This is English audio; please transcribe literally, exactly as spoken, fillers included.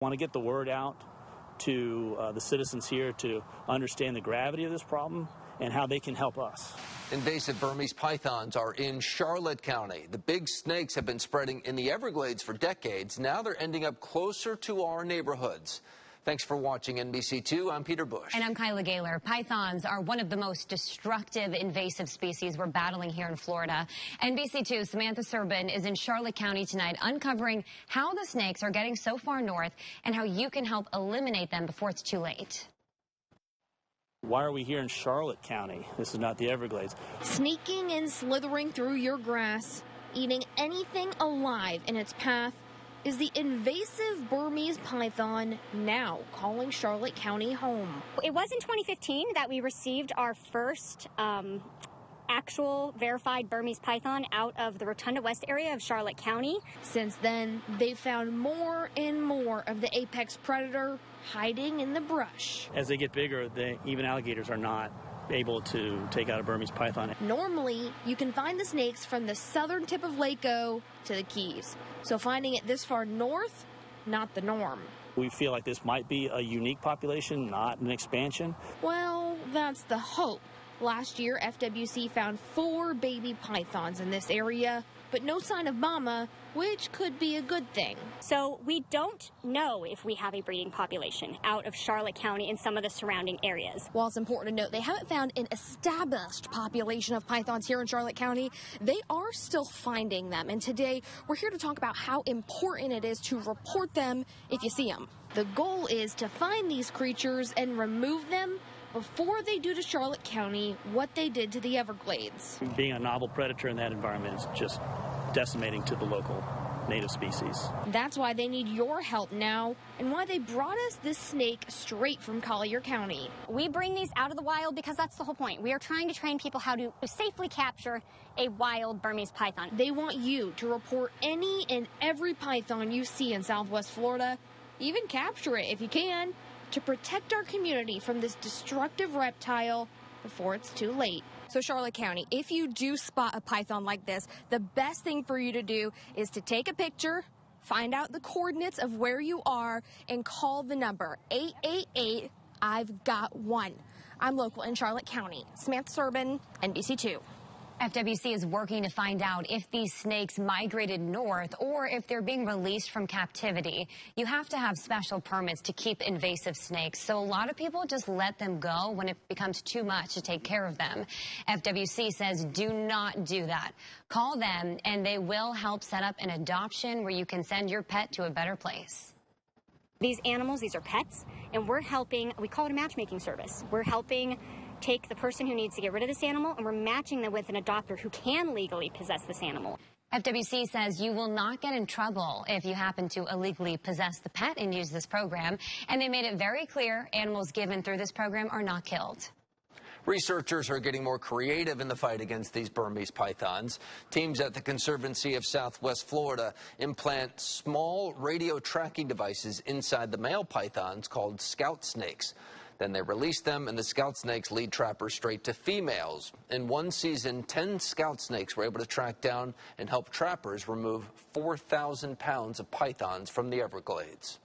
Want to get the word out to uh, the citizens here to understand the gravity of this problem and how they can help us. Invasive Burmese pythons are in Charlotte County. The big snakes have been spreading in the Everglades for decades. Now they're ending up closer to our neighborhoods. Thanks for watching N B C two. I'm Peter Bush. And I'm Kyla Gaylor. Pythons are one of the most destructive invasive species we're battling here in Florida. N B C two Samantha Serbin is in Charlotte County tonight, uncovering how the snakes are getting so far north and how you can help eliminate them before it's too late. Why are we here in Charlotte County? This is not the Everglades. Sneaking and slithering through your grass, eating anything alive in its path, is the invasive Burmese python, now calling Charlotte County home. It was in twenty fifteen that we received our first um, actual verified Burmese python out of the Rotunda West area of Charlotte County. Since then, they've found more and more of the apex predator hiding in the brush. As they get bigger, they, even alligators are not able to take out a Burmese python. Normally, you can find the snakes from the southern tip of Lake O to the Keys. So finding it this far north, not the norm. We feel like this might be a unique population, not an expansion. Well, that's the hope. Last year, F W C found four baby pythons in this area, but no sign of mama, which could be a good thing. So we don't know if we have a breeding population out of Charlotte County and some of the surrounding areas. While it's important to note they haven't found an established population of pythons here in Charlotte County, they are still finding them. And today, we're here to talk about how important it is to report them if you see them. The goal is to find these creatures and remove them before they do to Charlotte County what they did to the Everglades. Being a novel predator in that environment is just decimating to the local native species. That's why they need your help now, and why they brought us this snake straight from Collier County. We bring these out of the wild because that's the whole point. We are trying to train people how to safely capture a wild Burmese python. They want you to report any and every python you see in Southwest Florida, even capture it if you can, to protect our community from this destructive reptile before it's too late. So Charlotte County, if you do spot a python like this, the best thing for you to do is to take a picture, find out the coordinates of where you are, and call the number eight eight eight, I've got one. I'm local in Charlotte County. Samantha Serbin, N B C two. F W C is working to find out if these snakes migrated north or if they're being released from captivity. You have to have special permits to keep invasive snakes, so a lot of people just let them go when it becomes too much to take care of them. F W C says do not do that. Call them and they will help set up an adoption where you can send your pet to a better place. These animals, these are pets, and we're helping, we call it a matchmaking service. We're helping take the person who needs to get rid of this animal, and we're matching them with an adopter who can legally possess this animal. F W C says you will not get in trouble if you happen to illegally possess the pet and use this program. And they made it very clear animals given through this program are not killed. Researchers are getting more creative in the fight against these Burmese pythons. Teams at the Conservancy of Southwest Florida implant small radio tracking devices inside the male pythons called scout snakes. Then they release them, and the scout snakes lead trappers straight to females. In one season, ten scout snakes were able to track down and help trappers remove four thousand pounds of pythons from the Everglades.